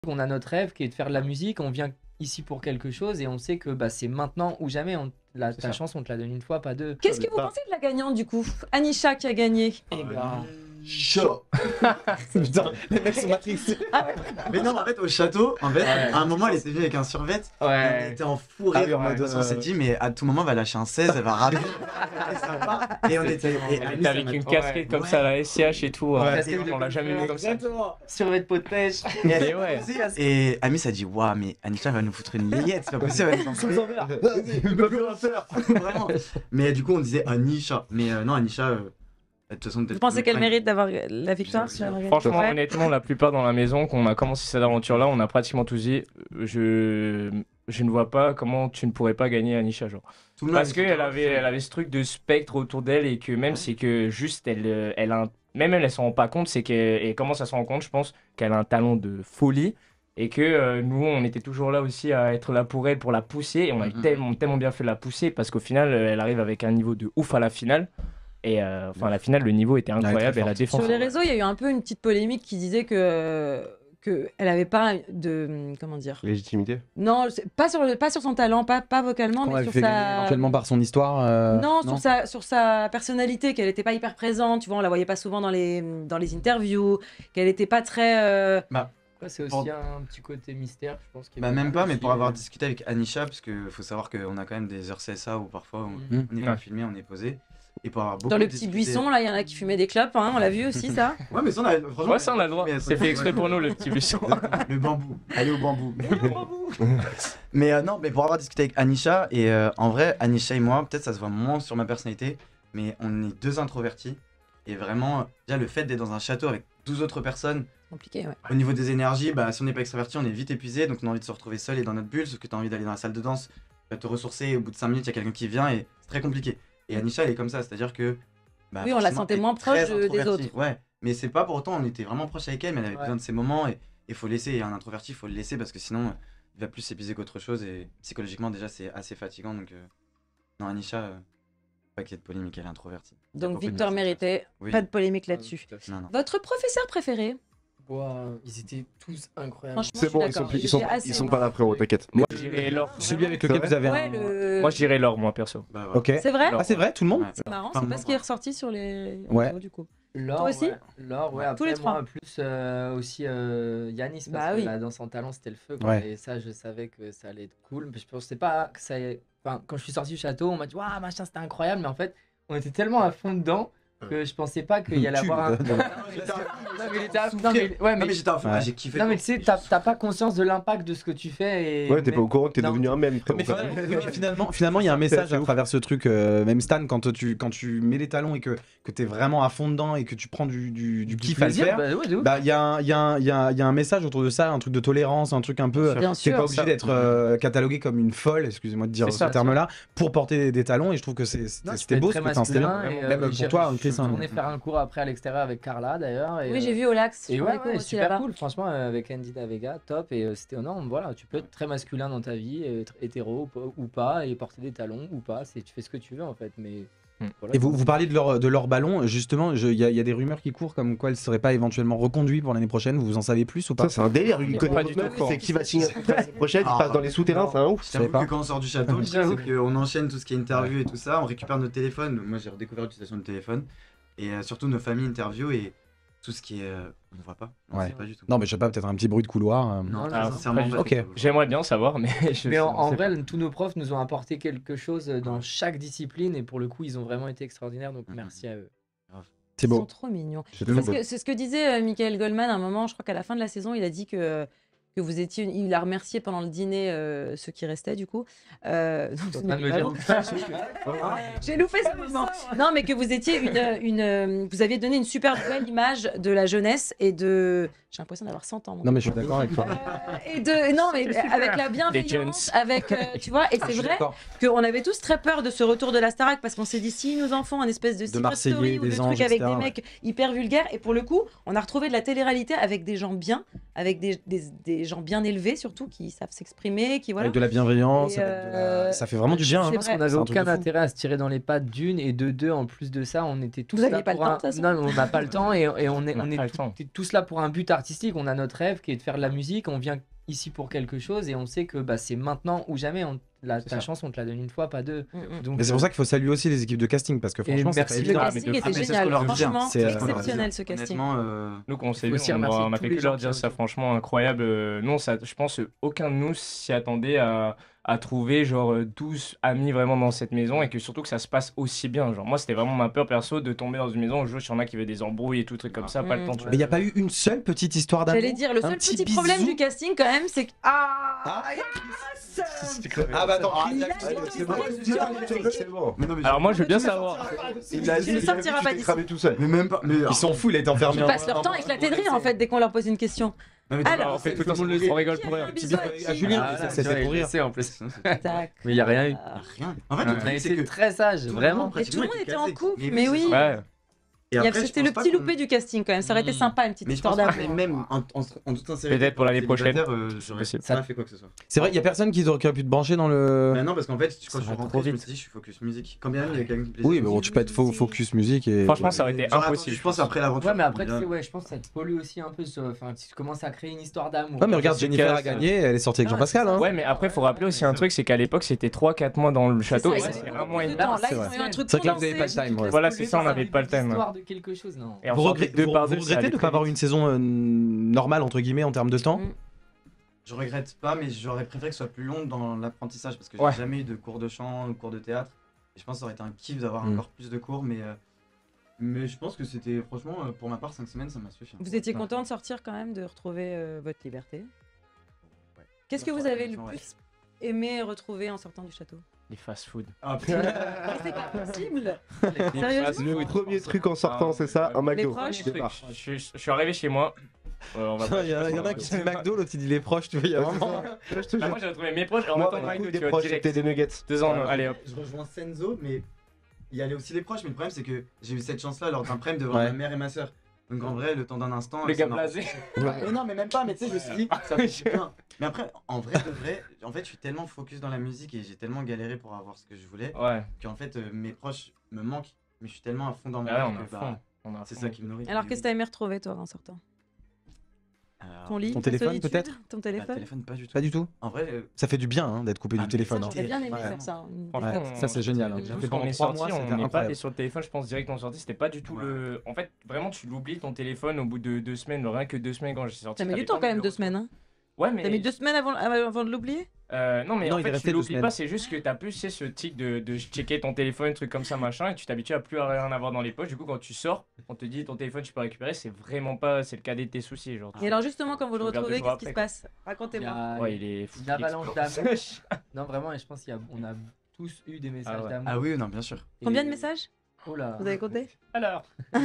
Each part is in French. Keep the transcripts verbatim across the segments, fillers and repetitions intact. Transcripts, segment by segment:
On a notre rêve qui est de faire de la musique, on vient ici pour quelque chose et on sait que bah, c'est maintenant ou jamais. On, la, ta ça. chance, on te la donne une fois, pas deux. Qu'est-ce que vous pensez de la gagnante du coup? Anisha qui a gagné. Eh ben... Chaud. Putain, les mecs sont matrixés. Ah ouais. Mais non, en fait, au château, en fait, ouais. à un moment, elle était venue avec un survêt. Ouais. On était en fou rire. Ah oui, en mode, ouais, on s'est dit, mais à tout moment, elle va lâcher un seize, elle va rater. Et on était, et elle était avec une casquette comme ça, la S C H et tout. Ouais. On l'a jamais vu comme ça. Survêt de peau de pêche. Et, ouais. et Amis a dit, waouh, mais Anisha va nous foutre une layette, c'est pas possible. Elle va nous envers. Il peut plus rien faire. Vraiment. Mais du coup, on disait Anisha. Mais non, Anisha. De toute façon, vous pensez qu'elle mérite d'avoir la victoire sur la Franchement, ouais. honnêtement, la plupart dans la maison, quand on a commencé cette aventure-là, on a pratiquement tous dit je... je ne vois pas comment tu ne pourrais pas gagner Anisha. Genre. Parce qu'elle avait, elle avait ce truc de spectre autour d'elle et que même c'est que juste, elle, elle a un... même elle ne s'en rend pas compte, c'est qu'elle commence à se rendre compte, je pense, qu'elle a un talent de folie et que euh, nous, on était toujours là aussi à être là pour elle, pour la pousser et on a mm-hmm. tellement, tellement bien fait de la pousser parce qu'au final, elle arrive avec un niveau de ouf à la finale. Et euh, enfin, à la finale, le niveau était incroyable et la défense. Sur les réseaux, il y a eu un peu une petite polémique qui disait que qu'elle n'avait pas de comment dire. Légitimité. Non, pas sur le, pas sur son talent, pas pas vocalement, Quand mais sur sa. Éventuellement par son histoire. Euh... Non, non, sur sa sur sa personnalité, qu'elle n'était pas hyper présente. Tu vois, on la voyait pas souvent dans les dans les interviews, qu'elle n'était pas très. Euh... Bah. C'est aussi pour... un petit côté mystère, je pense. Bah même pas, mais pour avoir discuté avec Anisha, parce qu'il faut savoir qu'on a quand même des heures C S A où parfois on n'est mmh. pas filmé, on est posé. Et pour avoir beaucoup dans le petit discuté... buisson, là, il y en a qui fumaient des clopes, hein, on l'a vu aussi, ça. Ouais, mais ça, on a, franchement, ouais, ça, on a le droit. C'est fait exprès pour nous, le petit buisson. Le bambou. Allez au bambou. Le bambou. Mais euh, non, mais pour avoir discuté avec Anisha, et euh, en vrai, Anisha et moi, peut-être ça se voit moins sur ma personnalité, mais on est deux introvertis. Et vraiment, déjà, le fait d'être dans un château avec douze autres personnes, compliqué, ouais. Au niveau des énergies, bah, si on n'est pas extraverti, on est vite épuisé, donc on a envie de se retrouver seul et dans notre bulle, sauf que tu as envie d'aller dans la salle de danse, te ressourcer, et au bout de cinq minutes, il y a quelqu'un qui vient et c'est très compliqué. Et Anisha, elle est comme ça, c'est-à-dire que. Bah, oui, on la sentait moins proche des autres. Ouais, mais c'est pas pour autant, on était vraiment proche avec elle, mais elle avait ouais. besoin de ces moments et il faut laisser. Et un introverti, il faut le laisser parce que sinon, il va plus s'épuiser qu'autre chose et psychologiquement, déjà, c'est assez fatigant. Donc, euh... non, Anisha. Euh... Pas qu'il y ait de polémique, elle est introvertie. Donc, victoire méritée, oui. Pas de polémique là-dessus. Non, non. Votre professeur préféré? Wow, ils étaient tous incroyables. C'est bon, ils sont, plus, ils sont, ils sont pas là, frérot, t'inquiète. Moi, je dirais Laure. Celui avec lequel vous avez ouais, un. Le... Moi, je dirais Laure, moi, perso. Bah, ouais. Ok. C'est vrai? Ah, c'est vrai, tout le monde? C'est marrant, c'est pas ce qui est ressorti sur les. Ouais. Du coup. Laure, toi aussi? Ouais. Laure, ouais. Après, tous les trois. Moi, plus euh, aussi euh, Yanis, parce bah, que oui. là, dans son talent, c'était le feu. Quoi. Ouais. Et ça, je savais que ça allait être cool. Mais je pensais pas que ça allait... Enfin, quand je suis sorti du château, on m'a dit, waouh, machin, c'était incroyable. Mais en fait, on était tellement à fond dedans que je pensais pas qu'il y allait avoir un. Non, mais j'étais à fond. Non, mais, ouais, mais... mais j'étais à fond, ouais. J'ai kiffé. Non, mais tu sais, t'as pas conscience de l'impact de ce que tu fais. Et... Ouais, t'es même... pas au courant que t'es devenu un mème. Mais finalement, finalement, il y a un message à travers ce truc. Euh, même Stan, quand tu, quand tu mets les talons et que, que t'es vraiment à fond dedans et que tu prends du, du, du kiff plaisir, à le faire, bah, ouais, bah, y, a un, y, a un, y, a, y a un message autour de ça, un truc de tolérance, un truc un peu. T'es pas obligé d'être euh, catalogué comme une folle, excusez-moi de dire ce terme-là, pour porter des, des talons. Et je trouve que c'était beau ce que t'as installé. Même pour toi, Chris. On est faire un cours après à l'extérieur avec Carla d'ailleurs. Oui, euh... j'ai vu au Lax. Et ouais, ouais super cool. Franchement, euh, avec Andy Davega, top. Et euh, c'était énorme. Voilà, tu peux être très masculin dans ta vie, être hétéro ou pas, et porter des talons ou pas. Tu fais ce que tu veux en fait. Mais voilà. Et vous, vous parliez de leur, de leur ballon. Justement, il y, y a des rumeurs qui courent comme quoi elle ne serait pas éventuellement reconduite pour l'année prochaine. Vous en savez plus ou pas? Ça, c'est un délire. Une connaît c'est qui va signer l'année prochaine. Il passe dans les souterrains. C'est un ouf. Je t'avoue que quand on sort du château, c'est qu'on enchaîne tout ce qui est interview et tout ça. On récupère notre téléphone. Moi, j'ai redécouvert l'utilisation du téléphone. Et euh, surtout nos familles interview et tout ce qui est. Euh, on ne voit pas. On ouais. sait pas du tout. Non, mais je sais pas, peut-être un petit bruit de couloir. Euh... Non, ah, sincèrement. Ok. J'aimerais bien savoir, mais. Je mais sais, en, en vrai, pas. Tous nos profs nous ont apporté quelque chose dans chaque discipline et pour le coup, ils ont vraiment été extraordinaires. Donc mmh. merci à eux. C'est beau. Ils sont trop mignons. C'est ce, ce que disait euh, Michael Goldman à un moment. Je crois qu'à la fin de la saison, il a dit que. que vous étiez, il a remercié pendant le dîner euh, ceux qui restaient du coup. Euh, J'ai loupé ce moment. Non, mais que vous étiez une, une, vous aviez donné une super belle image de la jeunesse et de. J'ai l'impression d'avoir cent ans. Moi. Non, mais je suis d'accord avec toi. Euh, et de, non, mais avec la bienveillance, avec, euh, tu vois, et c'est vrai qu'on avait tous très peur de ce retour de la Starac parce qu'on s'est dit si nos enfants, un espèce de secret story ou de truc avec des mecs hyper vulgaires. Et pour le coup, on a retrouvé de la télé-réalité avec des gens bien. avec des, des, des gens bien élevés surtout, qui savent s'exprimer, qui voilà. Avec de la bienveillance, Et avec de la- euh, ça fait vraiment du bien. Je hein. pense qu'on C'est avait un truc aucun de fou. intérêt à se tirer dans les pattes d'une et de deux. En plus de ça, on était tous Vous là aviez pas le pour temps, un... de toute façon. Non, mais on n'a pas le temps et, et on est, On n'a on est pas le tout- temps. tous là pour un but artistique. On a notre rêve qui est de faire de la musique. On vient ici pour quelque chose et on sait que bah, c'est maintenant ou jamais. On... La, C'est ta ça. chance, on te la donne une fois, pas deux. Mm, mm. Donc, Mais c'est pour ça qu'il faut saluer aussi les équipes de casting parce que Et franchement, c'est pas merci les évident. Le Ah, mais casting de était fou. Ah, mais c'est ce génial, qu'on leur dit, hein. franchement, C'est, euh, exceptionnel ce casting. Honnêtement, euh, Nous, quand on s'est faut vu, aussi on, remercier on a tous fait les que gens leur qui dire ont ça, été- franchement incroyable. Euh, Non, ça, je pense euh, aucun de nous s'y attendait à, à trouver genre euh, douze amis vraiment dans cette maison et que surtout que ça se passe aussi bien. Genre, moi, c'était vraiment ma peur perso de tomber dans une maison où juste il y en a qui avaient des embrouilles et tout, truc comme ça, pas le Mm. temps. Tu Mais il n'y a pas eu une seule petite histoire d'amour. J'allais dire, le un seul petit, petit problème bisou. du casting quand même, c'est que. Ah, Ah, ah bah attends, Il a ah, dit c'est bon, C'est bon. mais non, mais Alors moi, je veux bien Tu veux savoir. Il a Tu dit ne il a sortiras dit pas que tu t'es d'ici. cramé tout seul. mais même pas. Mais Ils sont fous, il a été enfermé. Ils en- passent leur temps à éclater de rire en fait dès qu'on leur pose une question. Non, mais Alors, on fait tout le temps, monde le on rigole pour Qui a rien. fait un Petit bisou bisou à à qui Julien, Ah, ça, là, c'était tu vois, pour il rire. le sait, en plus. Sinon, c'est- Tac. Mais il n'y a rien eu. Ah. Rien. En fait, On le a truc, c'est été que très sage, vraiment. Et tout le monde était en couple, Mais mais oui. Ouais. Et Il y après, avait- je C'était pense le pas petit qu'on- loupé du casting quand même. Ça aurait été Mm. sympa une petite Mais je histoire pense pas, d'amour. mais même en, en, en toute sincérité, Peut-être pour l'année célibataire, prochaine. euh, j'aurais Possible. pas fait quoi que ce soit. C'est vrai, il y a personne qui aurait pu te brancher dans le. Bah non, parce qu'en fait, quand je suis va trop rentré, je me vite. suis dit, je suis focus musique. Quand bien même, il y a quelqu'un qui me plaisait. Oui, mais bon, tu peux être fo- focus musique et. Franchement, ça aurait été J'aurais- impossible. Je pense après l'aventure. Ouais, mais après, tu là- sais, ouais, je pense que ça te pollue aussi un peu. sur- Enfin, tu commences à créer une histoire d'amour. Ouais, mais regarde, C'est Jennifer a casse. gagné, elle est sortie avec Ah, Jean-Pascal. c'est Hein. Ouais, mais après, faut rappeler aussi un truc, c'est qu'à l'époque, c'était trois quatre mois dans le château. C'est Et ça, ça, ils c'est ont un mois et plus demi. de temps. Là, c'est ils vrai. ont eu un truc C'est vrai que là, vous avez condensé. pas le time. ouais. Voilà, c'est ça, on n'avait pas le thème. Histoire de quelque chose, non. Et en Vous, sortant regrettez, deux vous- par vous deux, ça regrettez allait de ne très pas avoir vite. une saison euh, normale, entre guillemets, en termes de temps Mm. Je regrette pas, mais j'aurais préféré que ce soit plus long dans l'apprentissage parce que j'ai Ouais. jamais eu de cours de chant ou cours de théâtre. Et je pense que ça aurait été un kiff d'avoir Mm. encore plus de cours, mais, euh, mais je pense que c'était, franchement, euh, pour ma part, cinq semaines, ça m'a suffi. Vous étiez Ouais. content de sortir quand même, de retrouver euh, votre liberté. Ouais. Qu'est-ce que Ouais, vous avez le ouais. plus aimé retrouver en sortant du château? Les fast-food. Ah putain. Mais c'est pas possible. Les Sérieusement fast-food. Le premier truc en sortant, c'est ça, un Les McDo. proches. Premier truc, Je suis- je suis arrivé chez moi. Euh, on va pas- Il y en a, il y en a qui dit McDo, l'autre il dit les proches, tu vois. il y a vraiment- Bah, moi j'ai retrouvé mes proches et en même Moi, temps bah, McDo, des tu vois, proches, direct. c'était des nuggets. Deux ans, allez hop. Je rejoins Senzo, mais il y allait aussi les proches. Mais le problème, c'est que j'ai eu cette chance-là lors d'un prime de voir Ouais. ma mère et ma soeur. Donc en vrai, le temps d'un instant. Les ça gars m'a- blasés. Mais non, mais même pas, mais tu sais, je me suis dit, ça fait du bien. Mais après, en vrai, de vrai, en fait, je suis tellement focus dans la musique et j'ai tellement galéré pour avoir ce que je voulais Ouais, qu'en fait, euh, mes proches me manquent, mais je suis tellement à fond dans mon ah ouais, rêve on est à que, fond. bah, On est à c'est fond. ça qui me nourrit. Alors, qu'est-ce que t'as aimé retrouver toi en sortant? Alors, Ton lit? Ton ta téléphone, solitude, peut-être Ton bah, téléphone? téléphone, pas du tout. Pas du tout. En vrai, euh, Ça fait du bien hein, d'être coupé Ah, du mais téléphone. ça, hein. J'aurais bien aimé Ouais. faire ça. une Franchement, défaite. Ouais, ça c'est génial. hein. Nous, J'ai fait quand on pendant est trois sorti, mois, on c'était n'est pas incroyable. allé sur le téléphone, je pense direct qu'on est sorti, c'était pas du tout le. En fait, vraiment, tu l'oublies ton téléphone au bout de deux semaines, rien que deux semaines quand j'ai sorti. Ça met t'avais du temps pas quand envie même, de deux le semaines. Hein. Ouais, mais. T'as mis deux semaines avant, avant de l'oublier? Euh, non, mais Non, en il est fait, resté tu deux l'oublies semaines. pas, c'est juste que t'as plus tu sais, ce tic de, de checker ton téléphone, truc comme ça, machin, et tu t'habitues à plus à rien avoir dans les poches. Du coup, quand tu sors, on te dit ton téléphone, tu peux récupérer, c'est vraiment pas, c'est le cadet de tes soucis. Genre, Et alors, justement, quand vous le Je regarde retrouvez, deux jours qu'est-ce qui se après, passe? Il y Racontez-moi. a ouais, il est fou. une il avalanche explose. d'amour. Non, vraiment, et je pense qu'on a tous eu des messages Ah ouais. d'amour. ah oui, non, bien sûr. Combien Et- de messages? Oh là. Vous avez compté? Alors,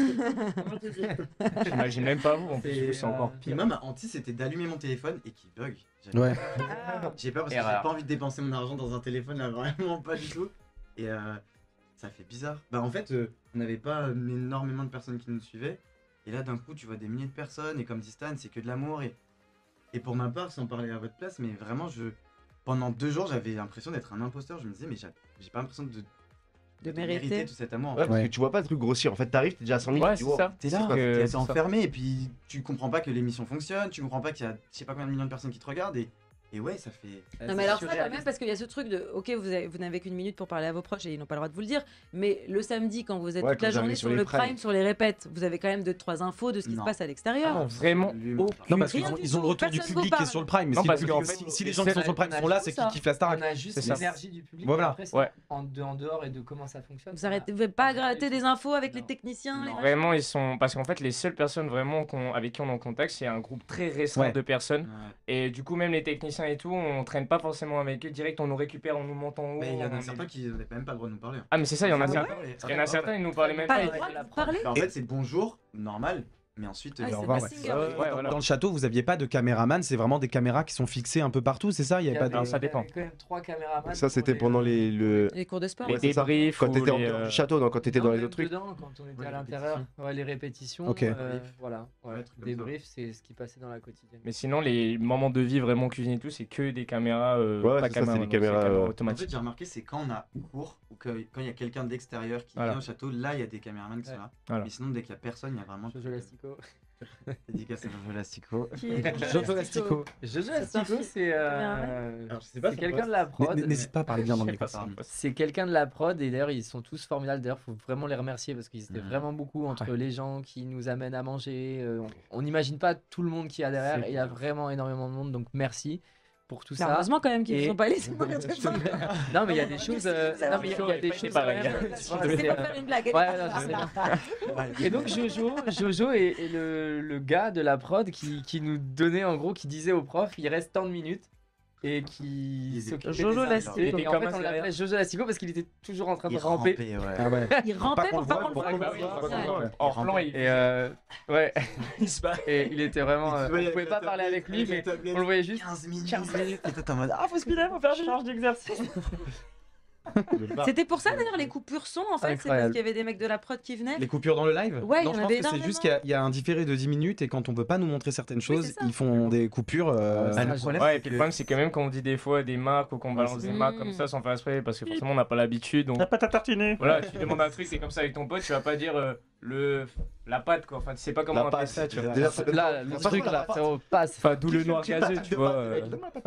j'imagine même pas vous, en plus, C'est, vous, c'est encore euh, Puis pire. moi, ma hantise, c'était d'allumer mon téléphone et qu'il bug. J'avais- Ouais. J'ai peur parce que Erreur. j'ai pas envie de dépenser mon argent dans un téléphone, là, vraiment pas du tout. Et euh, ça fait bizarre. Bah, en fait, euh, on n'avait pas euh, énormément de personnes qui nous suivaient. Et là, d'un coup, tu vois des milliers de personnes. Et comme dit Stan, c'est que de l'amour. Et, et pour ma part, sans parler à votre place, mais vraiment, je pendant deux jours, j'avais l'impression d'être un imposteur. Je me disais, mais j'ai j'ai pas l'impression de, De mériter. tout cet amour. En Ouais, fait. parce Ouais. que tu vois pas le truc grossir. En fait, t'arrives, t'es déjà à cent mille. Ouais, tu c'est vois. ça. T'es là, C'est que- t'es c'est ça. enfermé et puis tu comprends pas que l'émission fonctionne, tu comprends pas qu'il y a je sais pas combien de millions de personnes qui te regardent et, et ouais, ça fait. Non mais alors ça quand même parce qu'il y a ce truc de ok vous, avez- vous n'avez qu'une minute pour parler à vos proches et ils n'ont pas le droit de vous le dire mais le samedi quand vous êtes Ouais, toute la quand vous journée arrivez sur sur le les prime, primes. sur les répètes vous avez quand même deux trois infos de ce qui Non. se passe à l'extérieur. Non, vraiment. Absolument. Non, parce qu'ils Rien ont, du ils ont le tout, retour du personne public vous qui est sur le prime. Mais Non, si, parce le qu'en public- fait, si, si les gens qui sont sur le prime on a sont là, juste c'est ça. qu'ils kiffent la Starac. On a juste C'est ça. l'énergie du public. Voilà. Après, c'est Ouais. en, de- en dehors et de comment ça fonctionne. Vous ça arrêtez va. vous avez pas à gratter des infos avec les Non. techniciens les Non. machins Vraiment, ils sont. Parce qu'en fait, les seules personnes vraiment qu'on- avec qui on est en contact, c'est un groupe très restreint Ouais. de personnes. Ouais. Et du coup, même les techniciens et tout, on traîne pas forcément avec eux. Direct, on nous récupère, on nous monte en haut. Mais il y en on a est- certains qui n'avaient même pas le droit de nous parler. Ah, mais c'est ça, il y en a Ah certains. ouais Il y en a certains, ils nous parlaient même Pas pas. le ils- droit de vous parler. En fait, c'est bonjour, normal. Mais ensuite, Ah, euh, c'est revoir, Mask ouais. Singer. Ouais, ouais, voilà. Dans le château, vous aviez pas de caméraman, c'est vraiment des caméras qui sont fixées un peu partout, c'est ça? Il y avait pas de... Alors, ça il y dépend. avait quand même trois caméramans. Ça, c'était pour pendant les. Le... Les cours de sport. Les Ouais, c'est ça. débriefs Quand ou t'étais en les, dehors euh, du château, non, quand t'étais Non, dans les même autres trucs. dedans, quand on était Ouais, à les l'intérieur, ouais, les répétitions. Ok. euh, voilà, ouais. Ouais, trucs comme Débrief, c'est ce qui passait dans la quotidienne. Mais sinon, les moments de vie vraiment cuisine et tout, c'est que des caméras, euh, Ouais, pas c'est ça, caméras, c'est des donc caméras, euh, En fait, automatiques. j'ai remarqué, c'est quand on a cours ou que, quand il y a quelqu'un d'extérieur qui Voilà. vient au château, là, il y a des caméramans qui sont Ouais. là. Voilà. Mais sinon, dès qu'il y a personne, il y a vraiment. Jojo Lastico. Dédicace à Jojo Lastico. Qui est Jojo Lastico. Jojo C'est un Lastico, film. c'est Caméraman. euh, Alors, je sais c'est quelqu'un de la prod. N- N'hésite pas à parler bien dans le micro. Pardon. C'est quelqu'un de la prod et d'ailleurs ils sont tous formidables. D'ailleurs, faut vraiment les remercier parce qu'ils étaient Mhm. vraiment beaucoup entre les gens qui nous amènent à manger. euh, on- On n'imagine pas tout le monde qu'il y a derrière. C'est et Il y a vraiment énormément de monde, donc merci pour tout Bah, ça. heureusement quand même qu'ils ne Et- sont pas laissés mourir de faim. non mais il y a des choses. euh, Non mais il y a- il y a des Chaud, choses. pareil. quand même, C'est voilà, pour c'est, euh, faire une blague. Ouais, non, je sais bien. Et donc Jojo, Jojo est, est le, le gars de la prod qui, qui nous donnait en gros, qui disait au prof, il reste tant de minutes et qui Il- s'occupait Jojo des Lastico. invités. Il Et était en comme fait un on l'appelait derrière. Jojo Lastico parce qu'il était toujours en train de Il ramper. rampait, ouais. Ah ouais. Il rampait qu'on pour pas le qu'on le voit, voit. pour qu'on le voit, Ouais. ouais. En plan, il Et euh, ouais, il se bat. et il était vraiment. euh, Tu vois, il y on a pouvait la pas parler tablette, avec lui, la mais tablette. on le voyait juste. quinze minutes. quinze minutes. Et toi, t'es en mode Ah, faut speeder, faut faire des charges d'exercice. C'était pour ça d'ailleurs les coupures son en fait, c'est parce Incroyable. qu'il y avait des mecs de la prod qui venaient. Les coupures dans le live? Ouais, il y non, en je pense avait que c'est juste qu'il y a- il y, a un différé de dix minutes et quand on veut pas nous montrer certaines choses, c'est ça. ils font des coupures. euh, Ah, le Ah, problème, Ouais, c'est et puis que- le problème, c'est quand même quand on dit des fois des marques ou qu'on balance c'est des ça. marques comme ça sans faire exprès, parce que forcément on n'a pas l'habitude. Donc pas ta tartiner. voilà, tu demandes un truc, c'est comme ça avec ton pote, tu vas pas dire euh, le la pâte quoi. Enfin, tu sais pas comment La on appelle pâte, ça, tu vois. déjà, c'est- Là, le truc là, c'est au passe. Enfin, d'où le noir gazeux, tu vois. euh,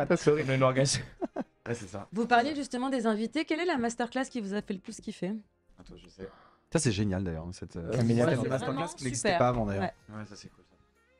Le noir gazeux. Ouais, c'est ça. Vous parliez justement des invités. Quelle est la masterclass qui vous a fait le plus kiffer? Attends, je sais. Ça, c'est génial d'ailleurs. Cette euh, Camélia, cette c'est masterclass vraiment qui n'existait super. pas avant d'ailleurs. Ouais. Ouais, ça, c'est cool. Ça.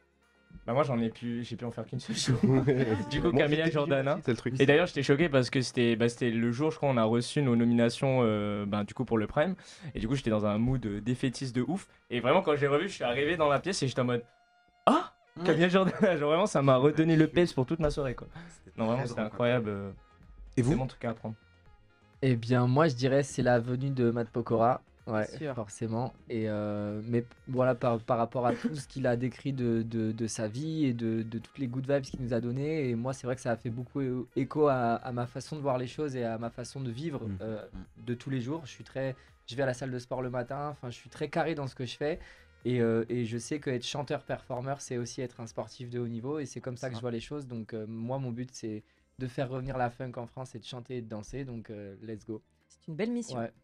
Bah moi j'en ai pu, j'ai pu en faire qu'une seule show. Du coup, Moi, Camélia j'étais Jordana. aussi, c'est le truc. Et d'ailleurs, j'étais choqué parce que c'était bah, c'était le jour, je crois, on a reçu nos nominations euh, bah, du coup pour le Prime. Et du coup, j'étais dans un mood euh, défaitiste de ouf. Et vraiment, quand j'ai revu, je suis arrivé dans la pièce et j'étais en mode Ah Camélia Jordana. Genre vraiment, ça m'a redonné le peps pour toute ma soirée quoi. Non, vraiment, très c'était drôle, incroyable. euh, Et C'est vous? mon truc à apprendre. Eh bien, moi, je dirais c'est la venue de Matt Pokora. Ouais, Sûr. forcément. Et euh, mais voilà, par, par rapport à tout ce qu'il a décrit de, de, de sa vie et de, de toutes les good vibes qu'il nous a donné. Et moi, c'est vrai que ça a fait beaucoup é- écho à, à ma façon de voir les choses et à ma façon de vivre Mm. euh, de tous les jours. Je suis très, je vais à la salle de sport le matin. Enfin, je suis très carré dans ce que je fais. Et, euh, et je sais qu'être chanteur-performeur, c'est aussi être un sportif de haut niveau. Et c'est comme ça que je vois les choses. Donc, euh, moi, mon but, c'est de faire revenir la funk en France et de chanter et de danser. Donc, euh, let's go. C'est une belle mission. Ouais.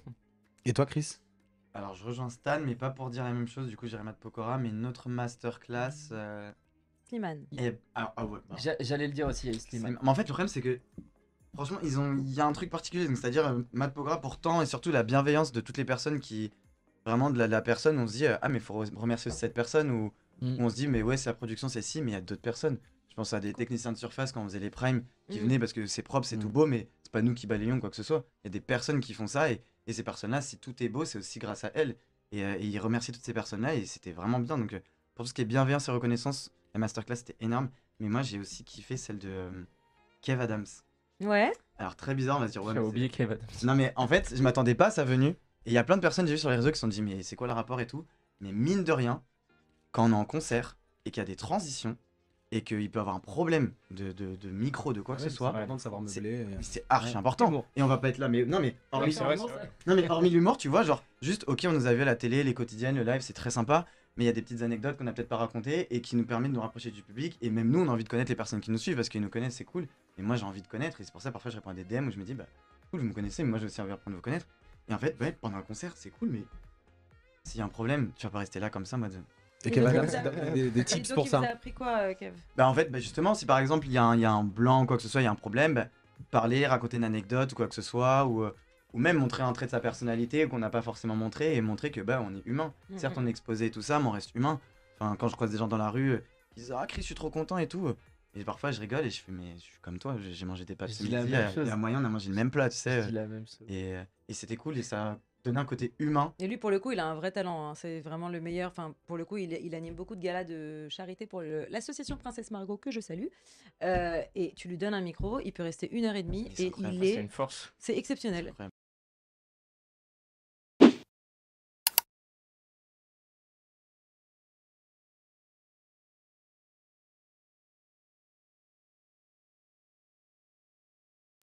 Et toi, Chris? Alors, je rejoins Stan, mais pas pour dire la même chose. Du coup, j'irai Matt Pokora, mais notre masterclass. Euh... Slimane. est- alors, ah ouais. bah, J'a- J'allais le dire aussi, Slimane. Slimane. Mais en fait, le problème, c'est que. Franchement, ils ont, il y a un truc particulier, donc c'est-à-dire euh, Matt Pokora, pourtant, et surtout la bienveillance de toutes les personnes qui. Vraiment, de la, la personne, on se dit, euh, ah, mais faut re- remercier aussi cette personne, ou Mm. ou on se dit, mais ouais, c'est la production, c'est si, mais il y a d'autres personnes. Je pense à des techniciens de surface quand on faisait les primes qui Mm. venaient parce que c'est propre, c'est Mm. tout beau, mais c'est pas nous qui balayons quoi que ce soit. Il y a des personnes qui font ça, et, et ces personnes-là, si tout est beau, c'est aussi grâce à elles. Et, euh, et ils remercient toutes ces personnes-là, et c'était vraiment bien. Donc, euh, pour tout ce qui est bienveillance et reconnaissance, la masterclass c'était énorme. Mais moi, j'ai aussi kiffé celle de euh, Kev Adams. Ouais. Alors, très bizarre, on va se dire, ouais, J'ai mais oublié Kevin. c'est- non, mais en fait, je m'attendais pas à sa venue. Et il y a plein de personnes, j'ai vu sur les réseaux, qui se sont dit, mais c'est quoi le rapport et tout. Mais mine de rien, quand on est en concert et qu'il y a des transitions et qu'il peut avoir un problème de, de, de micro, de quoi que ce soit, important de savoir C'est- meubler. et- c'est archi Ouais. important. Humour. Et on va pas être là, mais non, mais hormis, c'est vrai, c'est vrai. non, mais hormis l'humour, tu vois, genre, juste, ok, on nous a vu à la télé, les quotidiennes, le live, c'est très sympa, mais il y a des petites anecdotes qu'on a peut-être pas racontées et qui nous permettent de nous rapprocher du public. Et même nous, on a envie de connaître les personnes qui nous suivent parce qu'ils nous connaissent, c'est cool. Et moi, j'ai envie de connaître, et c'est pour ça, parfois, je réponds à des D M où je me dis, bah, cool, vous me connaissez, mais moi, j'ai aussi envie d'apprendre de vous connaître. Et en fait, ouais, pendant un concert, c'est cool, mais s'il y a un problème, tu vas pas rester là comme ça, moi, de. Et Kev Adams, vous a- des, des Et tips donc, pour il ça. vous a appris quoi, euh, Kev? Bah en fait, bah justement, si par exemple il y, a un- il y a un blanc ou quoi que ce soit, il y a un problème, bah, parler, raconter une anecdote ou quoi que ce soit, ou, euh, ou même montrer un trait de sa personnalité qu'on n'a pas forcément montré et montrer que bah on est humain. Mhm. Certes, on est exposé et tout ça, mais on reste humain. Enfin, quand je croise des gens dans la rue, euh, ils disent ah Chris, je suis trop content et tout. Et parfois je rigole et je fais mais je suis comme toi, j'ai j'ai mangé des pâtes Je ce dis la midi, même il y a- chose. il y a moyen, on a mangé le même plat, tu sais. Je dis la même chose. Et, euh, et c'était cool et ça donnait un côté humain. Et lui, pour le coup, il a un vrai talent. hein. C'est vraiment le meilleur. Enfin, pour le coup, il, il anime beaucoup de galas de charité pour le- l'association Princesse Margot, que je salue. Euh, et tu lui donnes un micro, il peut rester une heure et demie Mais c'est et incroyable, il C'est est. une force. C'est exceptionnel. Incroyable.